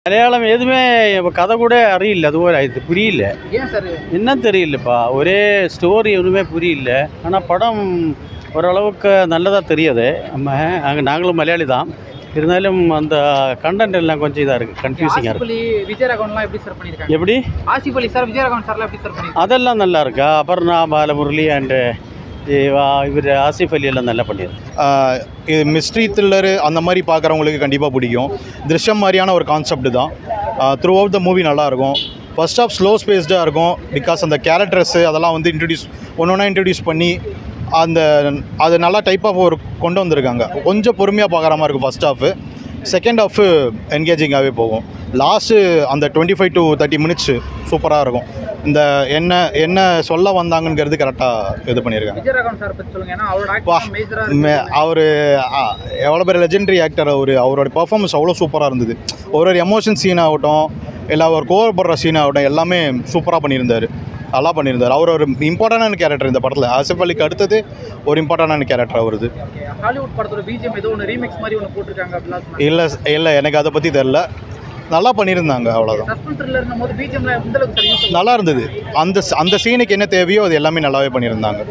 மலையாளம் எதுவுமே கதை கூட அறியல, அதுபோல் ஆயிடுது, புரியல. ஏன் சார்? என்ன தெரியலப்பா, ஒரே ஸ்டோரி எதுவுமே புரியல. ஆனால் படம் ஓரளவுக்கு நல்லதாக தெரியுது. நாங்களும் மலையாளி தான், இருந்தாலும் அந்த கண்டென்ட் எல்லாம் கொஞ்சம் இதாக இருக்குது, கன்ஃபியூசிங்காக இருக்குது. விஜயராகவன்லாம் எப்படி சார் பண்ணியிருக்காங்க? எப்படி ஆசிஃப் அலி சார் விஜயராகவன் சார்லாம் எப்படி சார் பண்ணியிருக்காங்க? அதெல்லாம் நல்லா இருக்கா. அபர்ணா பாலமுரளி அண்டு இவர் ஆசிஃப் அலி எல்லாம் நல்லா பண்ணியிருக்கு. இது மிஸ்ட்ரி த்ரில்லரு அந்த மாதிரி பார்க்குறவங்களுக்கு கண்டிப்பாக பிடிக்கும். திருஷ்யம் மாதிரியான ஒரு கான்செப்ட் தான். த்ரூ அவுட் த மூவி நல்லாயிருக்கும். ஃபர்ஸ்ட் ஆஃப் ஸ்லோ ஸ்பேஸ்டாக இருக்கும், பிகாஸ் அந்த கேரக்டர்ஸு அதெல்லாம் வந்து ஒன்று ஒன்றா இன்ட்ரடியூஸ் பண்ணி அது நல்லா டைப்பாக கொண்டு வந்திருக்காங்க. கொஞ்சம் பொறுமையாக பார்க்குற மாதிரி இருக்கும் ஃபர்ஸ்ட் ஹாஃபு. செகண்ட் ஹாஃபு என்கேஜிங்காகவே போகும். லாஸ்ட்டு அந்த 25 to 30 மினிட்ஸு சூப்பராக இருக்கும். இந்த என்ன சொல்ல வந்தாங்கங்கிறது கரெக்டாக இது பண்ணியிருக்காங்க. விஜயராகவன் சார் பற்றி சொல்லுங்கள். ஏன்னா அவர் எவ்வளோ பேர் லெஜெண்டரி ஆக்டர். அவரோட பர்ஃபார்மன்ஸ் அவ்வளோ சூப்பராக இருந்தது. ஒரு எமோஷன் சீன் ஆகட்டும், இல்லை ஒரு கோவப்படுற சீன் ஆகட்டும், எல்லாமே சூப்பராக பண்ணியிருந்தார், நல்லா பண்ணியிருந்தார். அவர் ஒரு இம்பார்ட்டண்டான கேரக்டர் இந்த படத்தில். ஆசிஃப் அலிக்கு அடுத்தது ஒரு இம்பார்ட்டண்டான கேரக்டர் அவருது. ஹாலிவுட் படத்தோட பிஜிஎம் ஏதோ ஒன்று ரீமிக்ஸ் மாதிரி ஒன்று போட்டிருக்காங்க அப்படிலாம்? இல்லை எனக்கு அதை பற்றி தெரில. நல்லா பண்ணியிருந்தாங்க, அவ்வளோதான். நல்லா இருந்தது. அந்த சீனுக்கு என்ன தேவையோ அது எல்லாமே நல்லாவே பண்ணியிருந்தாங்க.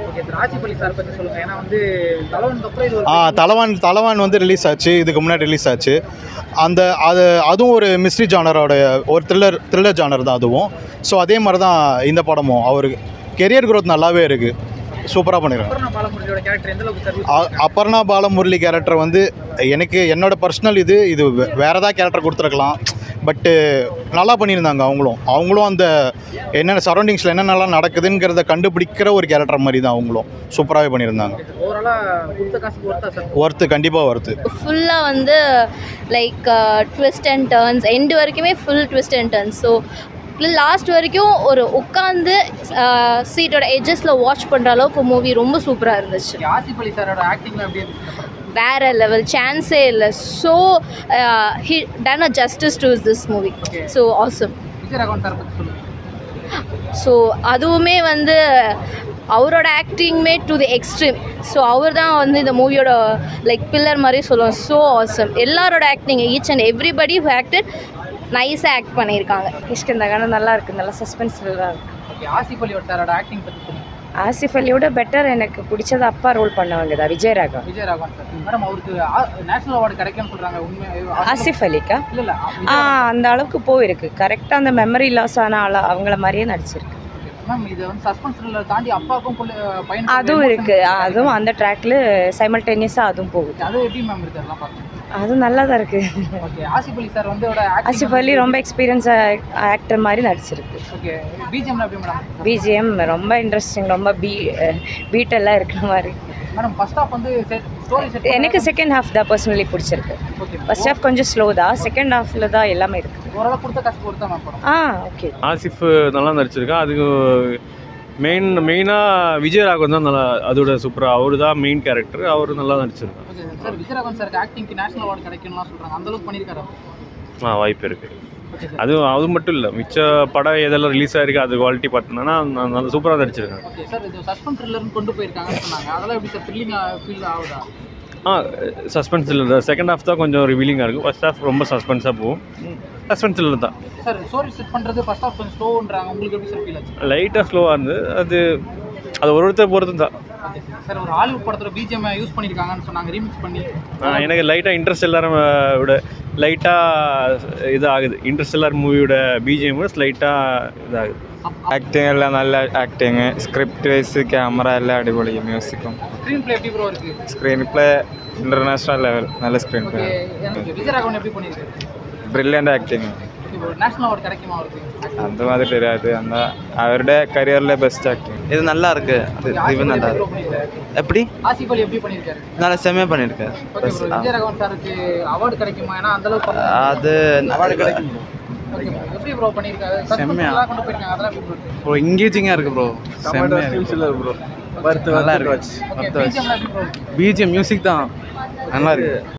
தலவான் வந்து ரிலீஸ் ஆச்சு, இதுக்கு முன்னாடி ரிலீஸ் ஆச்சு. அதுவும் ஒரு மிஸ்ட்ரி ஜானரோட ஒரு த்ரில்லர் ஜானர் தான் அதுவும். ஸோ அதே மாதிரி தான் இந்த படமும். அவருக்கு கெரியர் க்ரோத் நல்லாவே இருக்குது, சூப்பராக பண்ணிடுறாங்க. அபர்ணா பாலமுரளி கேரக்டர் வந்து என்னோட பர்சனல் இது வேறு ஏதாவது கேரக்டர் கொடுத்துருக்கலாம், பட்டு நல்லா பண்ணியிருந்தாங்க. அவங்களும் அந்த என்னென்ன சரௌண்டிங்ஸில் என்னென்னலாம் நடக்குதுங்கிறத கண்டுபிடிக்கிற ஒரு கேரக்டர் மாதிரி தான் அவங்களும் சூப்பராகவே பண்ணியிருந்தாங்க. ஒர்த்து, கண்டிப்பாக ஒர்த்து. ஃபுல்லாக வந்து like twist and turns, end வரைக்குமே full twist and turns. So last வரைக்கும் ஒரு உட்காந்து சீட்டோட எட்ஜஸில் வாட்ச் பண்ணுற அளவுக்கு மூவி ரொம்ப சூப்பராக இருந்துச்சு. ஆசிஃப் அலி சாரோட ஆக்டிங் எப்படி வேற லெவல், சான்ஸே இல்லை. So he done a justice to this movie. So awesome. Vijayaraghavan sir பற்றி சொல்லுங்கள். ஸோ அதுவுமே வந்து அவரோட ஆக்டிங்குமே டு தி எக்ஸ்ட்ரீம். ஸோ அவர் தான் வந்து இந்த மூவியோட லைக் பில்லர் மாதிரி சொல்லுவோம். So awesome. எல்லாரோட acting, each and everybody who acted நைஸாக ஆக்ட் பண்ணியிருக்காங்க. இந்த காலம் நல்லா இருக்குது, நல்லா சஸ்பென்ஸ்ஃபுல்லாக இருக்குது. ஆசிஃப் அலியோட சாரோட ஆக்டிங் பற்றி சொல்லுங்கள். ஆசிஃப் அலியோட பெட்டர் எனக்கு பிடிச்சது அப்பா ரோல் பண்ணவங்க தான் விஜயராகவன் சார். மேடம், அவருக்கு நேஷனல் அவார்டு கிடைக்கும்னு சொல்கிறாங்க, உண்மையாக? ஆசிஃப் அலிக்கா? இல்லை அந்த அளவுக்கு போயிருக்கு. கரெக்டாக அந்த மெமரி லாஸ் ஆன அவங்கள மாதிரியே நடிச்சிருக்கு. மேம், இது வந்து சஸ்பென்ஸ் த்ரில்லர் தாண்டி அப்பாவுக்கும் பையன் அதுவும் இருக்குது. அதுவும் அந்த ட்ராக்ல சைமல்டேனியஸாக அதுவும் போகுது. அது எப்படி மேம் இருக்குது அதெல்லாம் பார்த்து? அதுவும் நல்லா தான் இருக்குது. ஓகே. ஆசிஃப் அலி சார் வந்து ஆசிஃப் அலி ரொம்ப எக்ஸ்பீரியன்ஸ் ஆக்டர் மாதிரி நடிச்சிருக்கு. ஓகே. பிஜிஎம் எப்படி மேடம்? பிஜிஎம் ரொம்ப இன்ட்ரெஸ்டிங், ரொம்ப பீட்டெல்லாம் இருக்கிற மாதிரி. மேடம், ஃபர்ஸ்ட் ஹாஃப் வந்து ஸ்டோரி செட் எனக்கு செகண்ட் ஹாஃப் தான் பர்சனலி பிடிச்சிருக்கு. ஃபர்ஸ்ட் ஹாஃப் கொஞ்சம் ஸ்லோ தான், செகண்ட் ஹாஃபில் தான் எல்லாமே இருக்குது. ஓரளவு கொடுத்த காசு கொடுத்தா மேம் படம். ஓகே. ஆசிஃப் நல்லா நடிச்சிருக்கா. அதுக்கு மெயினாக விஜயராகவன் தான் நல்லா, அதோட சூப்பராக அவர் தான் மெயின் கேரக்டர், அவர் நல்லா நடிச்சிருக்காங்க. Okay sir. விஜயராகவன் சாருக்கு ஆக்டிங்க்கு நேஷனல் அவார்டு கிடைக்கும்லாம் சொல்கிறாங்க, அந்த அளவுக்கு பண்ணியிருக்காரு? வாய்ப்பு இருக்குது. அது மட்டும் இல்லை, மிச்ச படம் எதெல்லாம் ரிலீஸ் ஆகிருக்கு அது குவாலிட்டி பார்த்தோன்னா நல்லா சூப்பராக நடிச்சிருக்காங்க. Okay sir. இது சஸ்பென்ஸ் த்ரில்லர்னு கொண்டு போயிருக்காங்கன்னு சொன்னாங்க, அதெல்லாம் எப்படி சார் த்ரில்லிங்காக ஃபீல் ஆகுதா? சஸ்பென்ஸ் த்ரில்லர் தான். செகண்ட் ஹாஃப் தான் கொஞ்சம் ரிவீலிங்காக இருக்கும், ஃபர்ஸ்ட் ஹாஃப் ரொம்ப சஸ்பென்ஸாக போகும். சஸ்பென்ஸ் த்ரில்லர் தான் சார். ஸ்டோரி செட் பண்ணுறது ஃபர்ஸ்ட் ஹாஃப் கொஞ்சம் ஸ்லோன்றாங்க, உங்களுக்கு எப்படி சார் ஃபீல் ஆச்சு? லைட்டாக ஸ்லோவாக இருந்தது. அது ஒருத்தர் பொறுத்து தான் சார். ஒரு ஹாலிவுட் படத்தோட பிஜிஎம் யூஸ் பண்ணியிருக்காங்கன்னு சொன்னாங்க, ரீமிக்ஸ் பண்ணி. எனக்கு லைட்டாக இன்ட்ரெஸ்டெல்லார் விட லைட்டாக இதாகுது. இன்ட்ரெஸ்டெல்லார் மூவியோட பிஜிஎம் லைட்டாக இதாகுது. ஆக்டிங் எல்லாம் நல்ல ஆக்டிங்கு, ஸ்கிரிப்ட் வைஸு கேமரா எல்லாம் அடிபொலி. மியூசிக்கும் ஸ்க்ரீன் பிளே எப்படி ப்ரோ இருக்குது? ஸ்க்ரீன் பிளே இன்டர்நேஷ்னல் லெவல், நல்ல ஸ்க்ரீன் பிளே. விஜயராகவன் எப்படி பண்ணியிருக்காரு? Brilliant acting. நேஷனல் அவார்டு கிடைக்குமா அவருக்கு? அந்த மாதிரி தெரியாது. அவருடைய கரியரில் பெஸ்ட் ஆக்டிங். இது நல்லா இருக்கு. இது நல்லா இருக்கு. எப்படி ஆசிஃப் அலி எப்படி பண்ணியிருக்காரு? நல்லா செம்மையாக பண்ணியிருக்காரு. விஜயராகவன் சாருக்கு அவார்டு கிடைக்குமா? ஏன்னா அந்த அளவுக்கு அது அவார்டு கிடைக்கும். எப்படி ப்ரோ பண்ணியிருக்காரு? செம்மையாக கொண்டு போயிருக்காங்க, அதெல்லாம் எப்படி ப்ரோ? ப்ரோ இங்கேஜிங்காக இருக்குது ப்ரோ. செம்மையாக ப்ரோ. நல்லா இருக்கு. பிஜிஎம் பிஜிஎம் மியூசிக் தான் நல்லா இருக்கு.